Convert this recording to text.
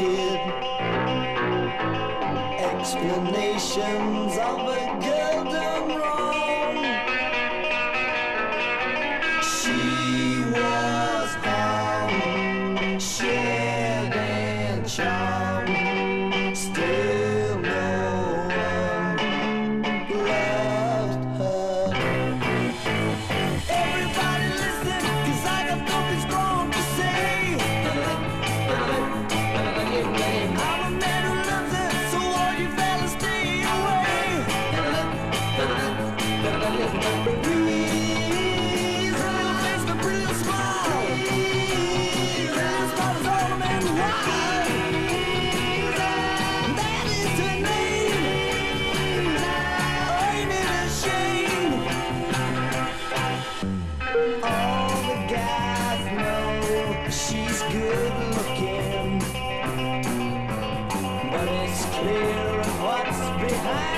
kid. Explanations of a girl done wrong. She was on shed and charm. Still no one loved her. Everybody listen, 'cause I got something strong to say. I'm a man who loves it, so all you fellas stay away. Please, a little face, but real smile. Real smile is all a man wants. That is her name. Ain't it a shame? All the guys know she's good looking, but it's clear what's behind